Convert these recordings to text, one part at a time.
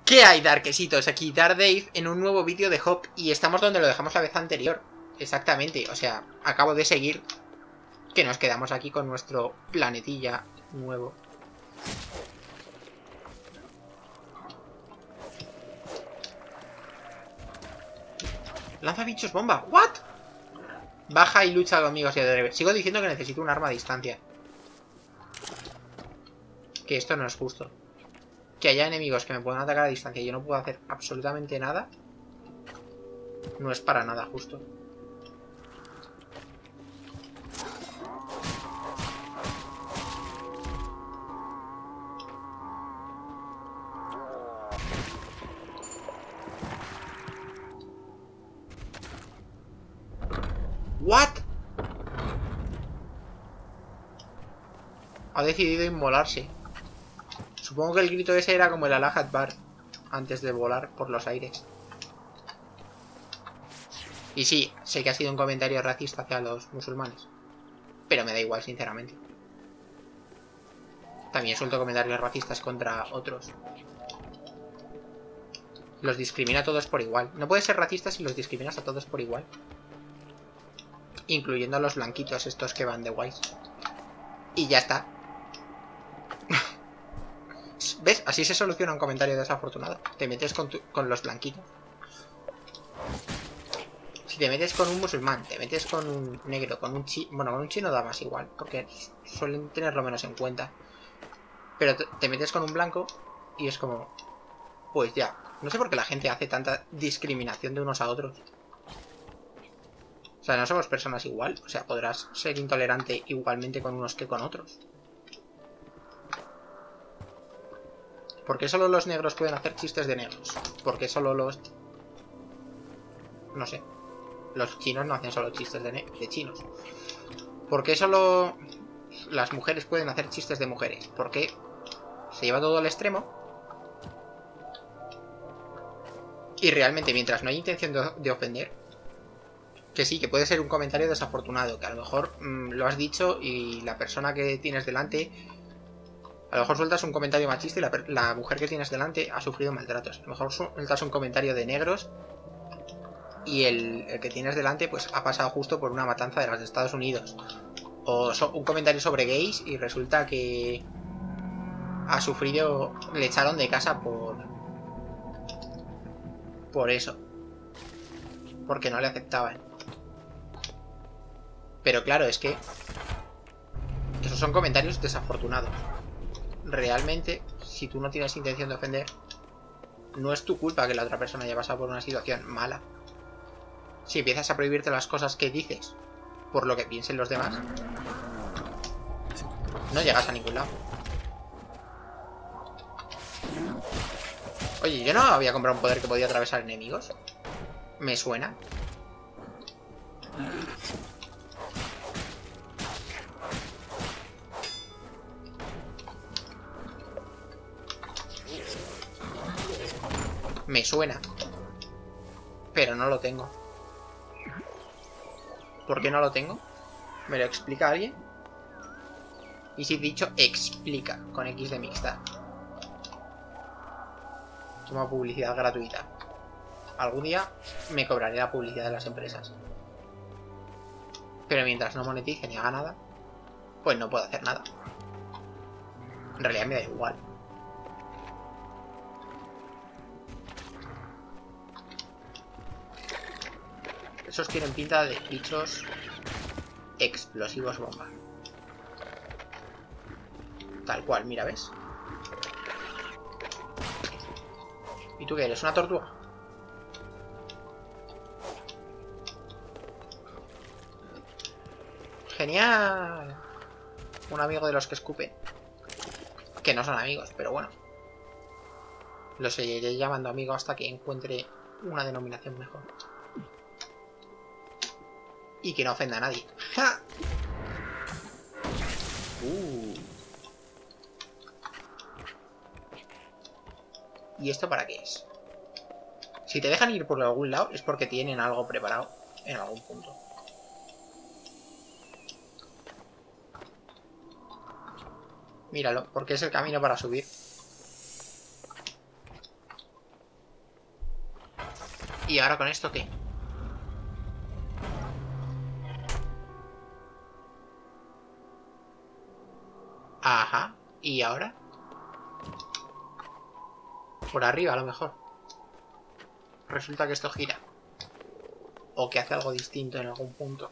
¿Qué hay, Darkesitos? Aquí Dave en un nuevo vídeo de Hop. Y estamos donde lo dejamos la vez anterior. Exactamente, o sea, acabo de seguir. Que nos quedamos aquí con nuestro planetilla nuevo. Lanza bichos bomba. ¿What? Baja y lucha conmigo. Sigo diciendo que necesito un arma a distancia. Que esto no es justo. Que haya enemigos que me puedan atacar a distancia y yo no puedo hacer absolutamente nada. No es para nada justo. ¿What? Ha decidido inmolarse. Supongo que el grito ese era como el Allah Akbar antes de volar por los aires. Y sí, sé que ha sido un comentario racista hacia los musulmanes. Pero me da igual, sinceramente. También suelto comentarios racistas contra otros. Los discrimina a todos por igual. No puedes ser racista si los discriminas a todos por igual. Incluyendo a los blanquitos estos que van de guays. Y ya está. ¿Ves? Así se soluciona un comentario desafortunado. Te metes con los blanquitos. Si te metes con un musulmán, te metes con un negro, con un chino... Bueno, con un chino da más igual, porque suelen tenerlo menos en cuenta. Pero te metes con un blanco y es como... Pues ya. No sé por qué la gente hace tanta discriminación de unos a otros. O sea, no somos personas igual. O sea, podrás ser intolerante igualmente con unos que con otros. ¿Por qué solo los negros pueden hacer chistes de negros? ¿Por qué solo los... No sé. Los chinos no hacen solo chistes de chinos. ¿Por qué solo las mujeres pueden hacer chistes de mujeres? ¿Por qué se lleva todo al extremo? Y realmente, mientras no hay intención de ofender, que sí, que puede ser un comentario desafortunado, que a lo mejor lo has dicho y la persona que tienes delante... A lo mejor sueltas un comentario machista y la mujer que tienes delante ha sufrido maltratos. A lo mejor sueltas un comentario de negros y el que tienes delante pues ha pasado justo por una matanza de las de Estados Unidos. O un comentario sobre gays y resulta que ha sufrido... Le echaron de casa por eso. Porque no le aceptaban. Pero claro, es que esos son comentarios desafortunados. Realmente, si tú no tienes intención de ofender, no es tu culpa que la otra persona haya pasado por una situación mala. Si empiezas a prohibirte las cosas que dices por lo que piensen los demás, no llegas a ningún lado. Oye, yo no había comprado un poder que podía atravesar enemigos. Me suena. Me suena. Pero no lo tengo. ¿Por qué no lo tengo? ¿Me lo explica alguien? Y si he dicho explica con X de mixta. Toma publicidad gratuita. Algún día me cobraré la publicidad de las empresas. Pero mientras no monetice ni haga nada, pues no puedo hacer nada. En realidad me da igual. Esos tienen pinta de bichos explosivos bomba. Tal cual, mira, ¿ves? ¿Y tú qué eres? ¿Una tortuga? ¡Genial! Un amigo de los que escupen. Que no son amigos, pero bueno. Los seguiré llamando amigo hasta que encuentre una denominación mejor. Y que no ofenda a nadie. ¡Ja! ¿Y esto para qué es? Si te dejan ir por algún lado es porque tienen algo preparado en algún punto. Míralo, porque es el camino para subir. ¿Y ahora con esto qué? Ajá. ¿Y ahora? Por arriba a lo mejor. Resulta que esto gira. O que hace algo distinto en algún punto.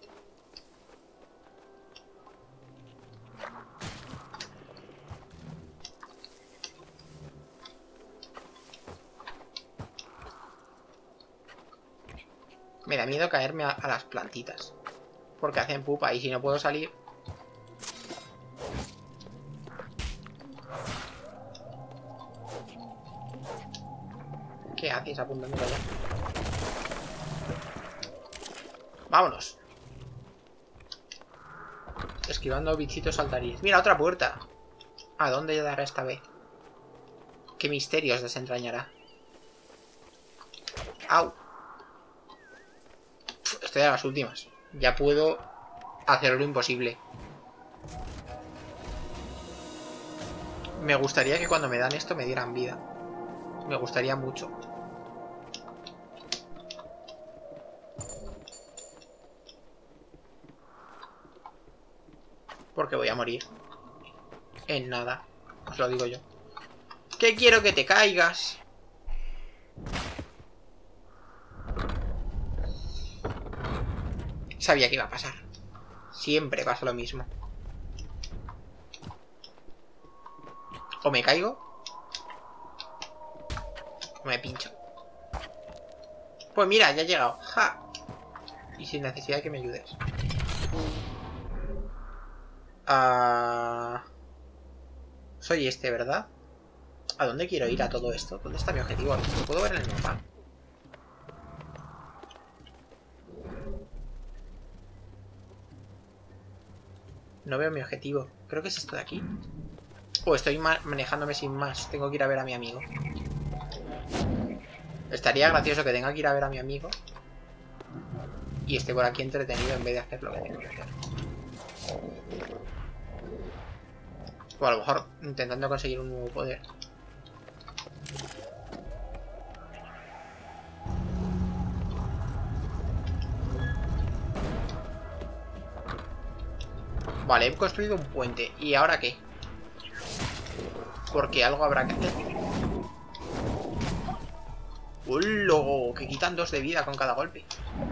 Me da miedo caerme a las plantitas. Porque hacen pupa y si no puedo salir... ¿Qué haces apuntando allá? ¡Vámonos! Esquivando bichitos saltarines. ¡Mira, otra puerta! ¿A dónde dará esta vez? ¿Qué misterios desentrañará? ¡Au! Estoy a las últimas. Ya puedo hacer lo imposible. Me gustaría que cuando me dan esto me dieran vida. Me gustaría mucho. Porque voy a morir. En nada. Os lo digo yo. ¿Qué quiero que te caigas? Sabía que iba a pasar. Siempre pasa lo mismo. O me caigo o me pincho. Pues mira, ya he llegado. ¡Ja! Y sin necesidad de que me ayudes. Soy este, ¿verdad? ¿A dónde quiero ir a todo esto? ¿Dónde está mi objetivo? ¿Lo puedo ver en el mapa? No veo mi objetivo. Creo que es esto de aquí. Oh, estoy manejándome sin más. Tengo que ir a ver a mi amigo. Estaría gracioso que tenga que ir a ver a mi amigo y esté por aquí entretenido en vez de hacer lo que tengo que hacer. O a lo mejor intentando conseguir un nuevo poder. Vale, he construido un puente. ¿Y ahora qué? Porque algo habrá que hacer. ¡Ulo! Que quitan 2 de vida con cada golpe.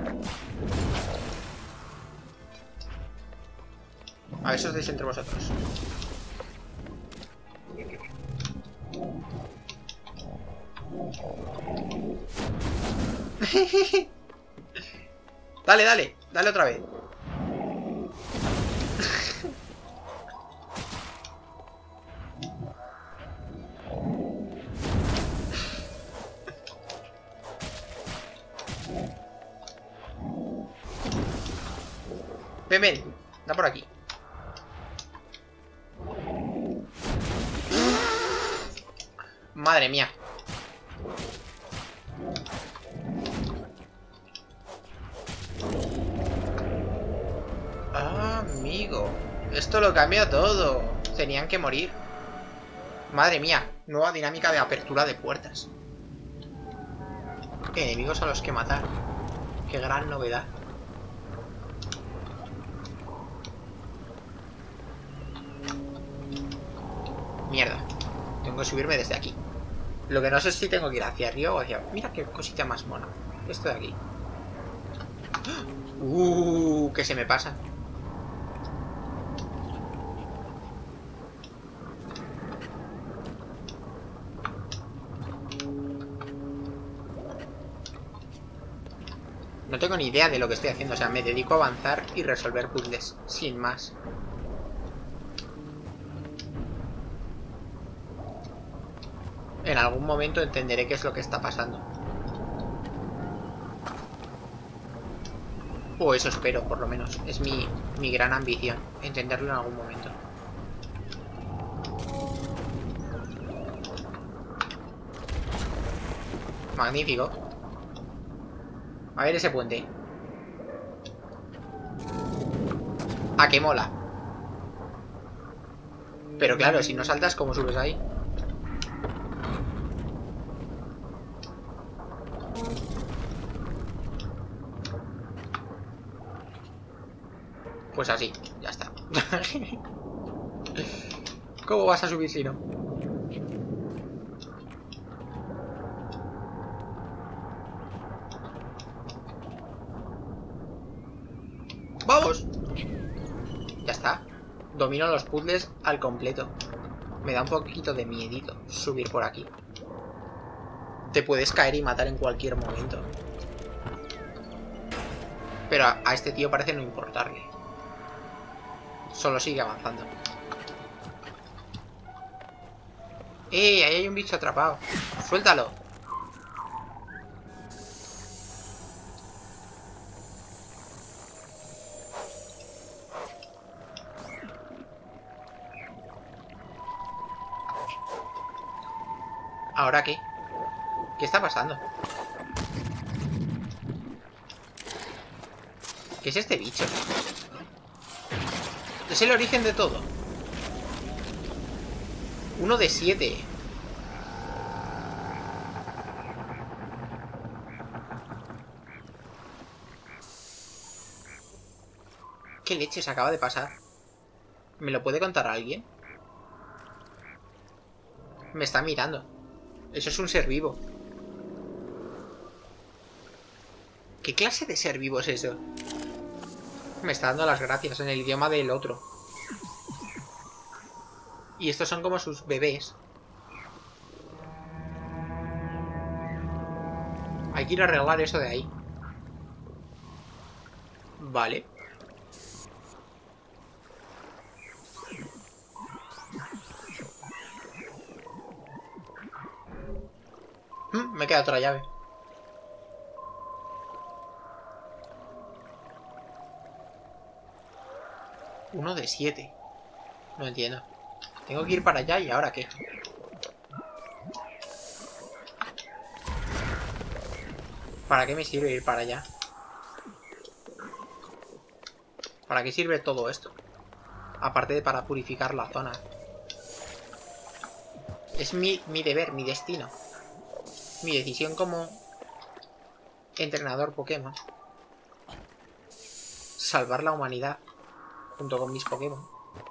A ver, eso os deis entre vosotros. Dale, dale. Dale otra vez. Ven, ven. Da por aquí. Madre mía. Ah, amigo. Esto lo cambia todo. Tenían que morir. Madre mía. Nueva dinámica de apertura de puertas. Enemigos a los que matar. Qué gran novedad. Mierda. Tengo que subirme desde aquí. Lo que no sé es si tengo que ir hacia arriba o hacia... Mira qué cosita más mona. Esto de aquí. Que se me pasa. No tengo ni idea de lo que estoy haciendo. O sea, me dedico a avanzar y resolver puzzles. Sin más. En algún momento entenderé qué es lo que está pasando. O eso espero, por lo menos. Es mi gran ambición. Entenderlo en algún momento. Magnífico. A ver ese puente. Ah, que mola. Pero claro, si no saltas, ¿cómo subes ahí? Pues así, ya está. ¿Cómo vas a subir si no? ¡Vamos! Ya está. Domino los puzzles al completo. Me da un poquito de miedito subir por aquí. Te puedes caer y matar en cualquier momento. Pero a este tío parece no importarle. Solo sigue avanzando. ¡Eh! Ahí hay un bicho atrapado. ¡Suéltalo! ¿Ahora qué? ¿Qué está pasando? ¿Qué es este bicho? Es el origen de todo. 1 de 7. ¿Qué leches acaba de pasar? ¿Me lo puede contar alguien? Me está mirando. Eso es un ser vivo. ¿Qué clase de ser vivo es eso? Me está dando las gracias en el idioma del otro. Y estos son como sus bebés. Hay que ir a arreglar eso de ahí. Vale. Me queda otra llave. Uno de 7. No entiendo. Tengo que ir para allá y ¿ahora qué? ¿Para qué me sirve ir para allá? ¿Para qué sirve todo esto? Aparte de para purificar la zona. Es mi deber, mi destino. Mi decisión como entrenador Pokémon. Salvar la humanidad. Junto con mis Pokémon.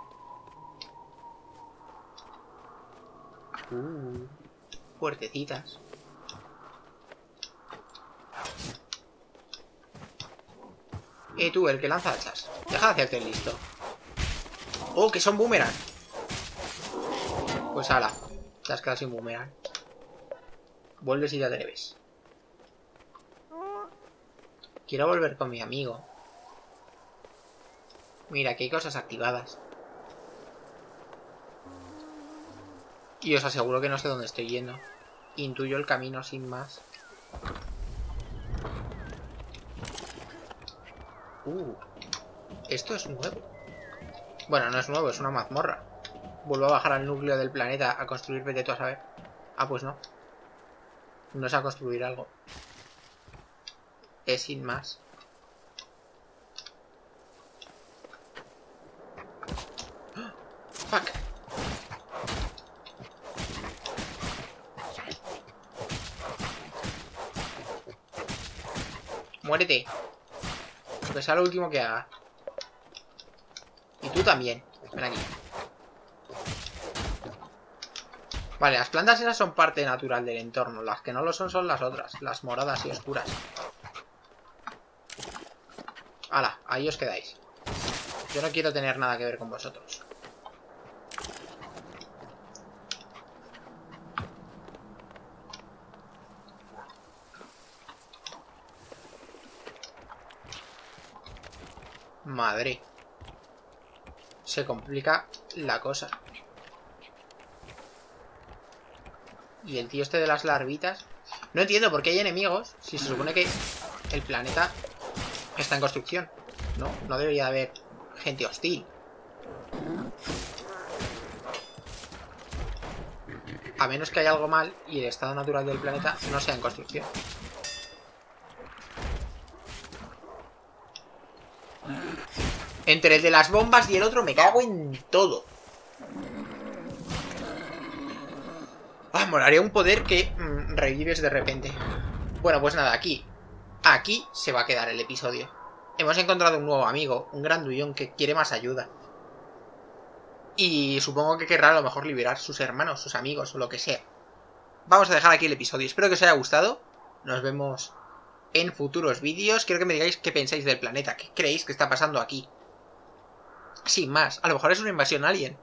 Fuertecitas. Tú, el que lanza hachas. Deja de hacerte el listo. Oh, que son boomerang. Pues ala. Te has quedado sin boomerang. Vuelves y te atreves. Quiero volver con mi amigo. Mira, que hay cosas activadas. Y os aseguro que no sé dónde estoy yendo. Intuyo el camino sin más. Esto es nuevo. Bueno, no es nuevo, es una mazmorra. Vuelvo a bajar al núcleo del planeta a construir, vete tú a saber. Ah, pues no. No es a construir algo. Es sin más. ¡Oh! ¡Fuck! Muérete. Que sea lo último que haga. Y tú también. Ven aquí. Vale, las plantas esas son parte natural del entorno. Las que no lo son son las otras. Las moradas y oscuras. ¡Hala! Ahí os quedáis. Yo no quiero tener nada que ver con vosotros. Madre. Se complica la cosa. Y el tío este de las larvitas. No entiendo por qué hay enemigos si se supone que el planeta está en construcción. No debería haber gente hostil. A menos que haya algo mal y el estado natural del planeta no sea en construcción. Entre el de las bombas y el otro me cago en todo. Ah, molaría un poder que revives de repente. Bueno, pues nada, aquí se va a quedar el episodio. hemos encontrado un nuevo amigo, un grandullón que quiere más ayuda. Y supongo que querrá a lo mejor liberar sus hermanos, sus amigos o lo que sea. Vamos a dejar aquí el episodio. Espero que os haya gustado. Nos vemos en futuros vídeos. Quiero que me digáis qué pensáis del planeta. ¿Qué creéis que está pasando aquí? Sin más, a lo mejor es una invasión alien.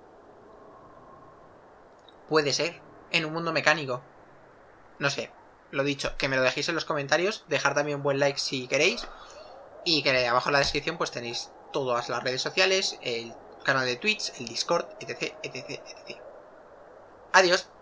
Puede ser. En un mundo mecánico. No sé. Lo dicho, que me lo dejéis en los comentarios. Dejar también un buen like si queréis. Y que abajo en la descripción pues tenéis todas las redes sociales, el canal de Twitch, el Discord, etc, etc, etc. Adiós.